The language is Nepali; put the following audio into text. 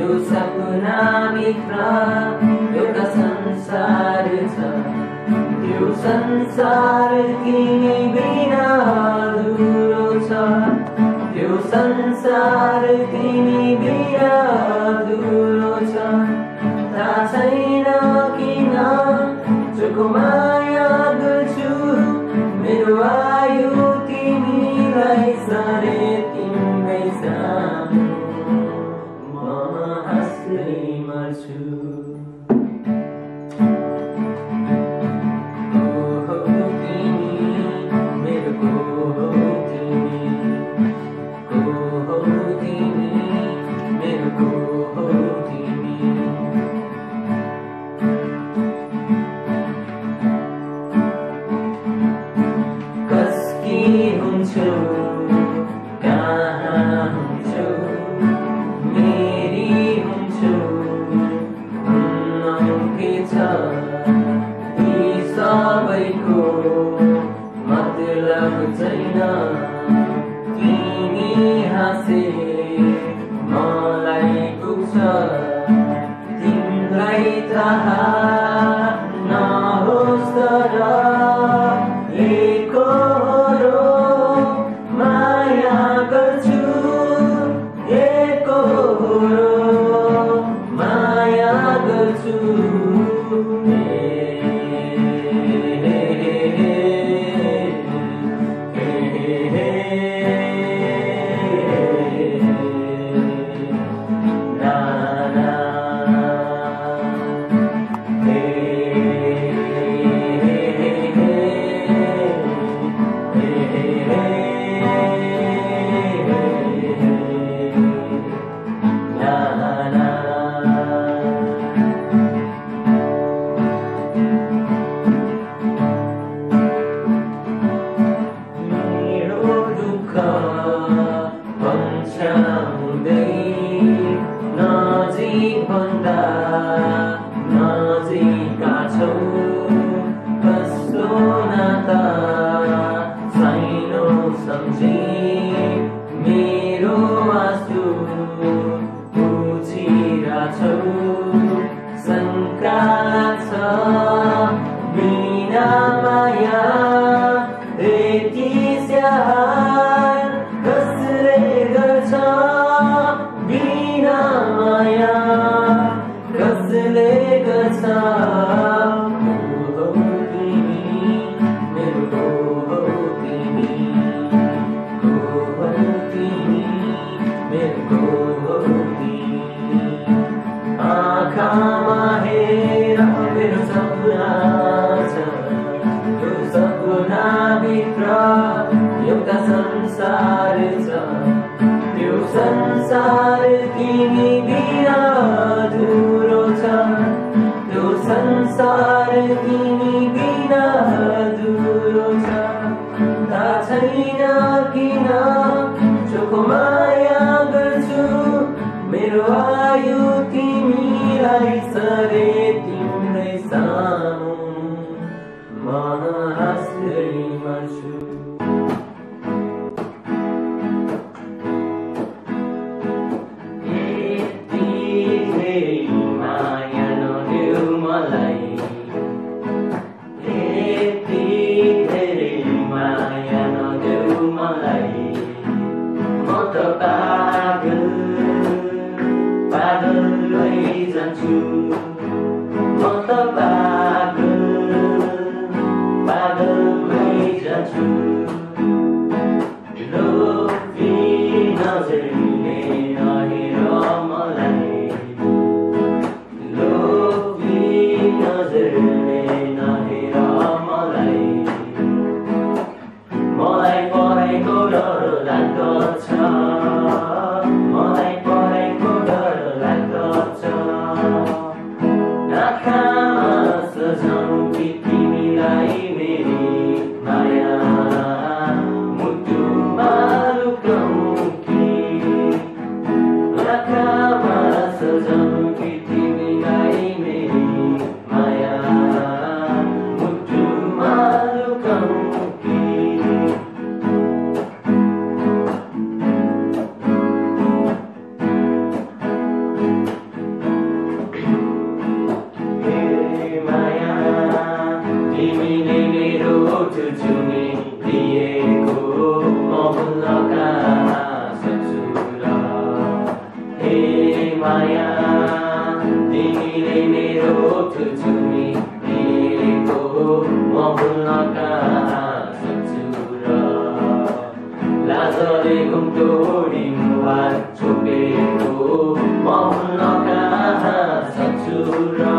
त्यो सपनाभित्र एउटा संसार छ, त्यो संसार तिमी बिना अधुरो छ, त्यो संसार तिमी बिना अधुरो छ। थाहा छैन किन चोखो माया गर्छु, मेरो आयु तिमीलाई सरे तिम्रै सामु म हाँस्दै मर्छु। कहाँ हुन्छौ मेरी हुन्छौ हुनु के छ यी सबैको मतलब छैन। तिमी हाँसे मलाई पुग्छ, तिमीलाई थाहा नहोस् तर नजिका छौ कस्तो नाता साइनो सम्झी मेरो आँसु बुझिरहेछौ। शङ्का छ बिना माया यति स्याहार कसले गर्छ, बिना माया कसले गर्छ। आँखामा हेर मेरो सपना छ, त्यो सपनाभित्र एउटा संसार छ, त्यो संसार तिमी बिना अधुरो छ, त्यो संसार तिमी बिना अधुरो छ। थाहा छैन किन चोखो माया गर्छु, मेरो आयु तिमीलाई सरे तिम्रै सामु म हाँस्दै मर्छु। पागल भइजान्छु म त पागल भइजान्छु। लोभी नजरले नहेर मलाई, लोभी नजरले नहेर मलाई, मलाई परेको डर लाग्दछ, मलाई परेको डर लाग्दछ। आँखामा सजाउँ कि तिमीलाई मेरी माया, मुटुमा लुकाउँ कि, आँखामा सजाउँ कि तिमीलाई मेरी माया, मुटुमा लुकाउँ कि। माया तिमीले मेरो ठुचुमी दिएको म भुल्न कहाँ सक्छु र लाजले घुम्टोडी मुहार छोपेको म भुल्न कहाँ सक्छु र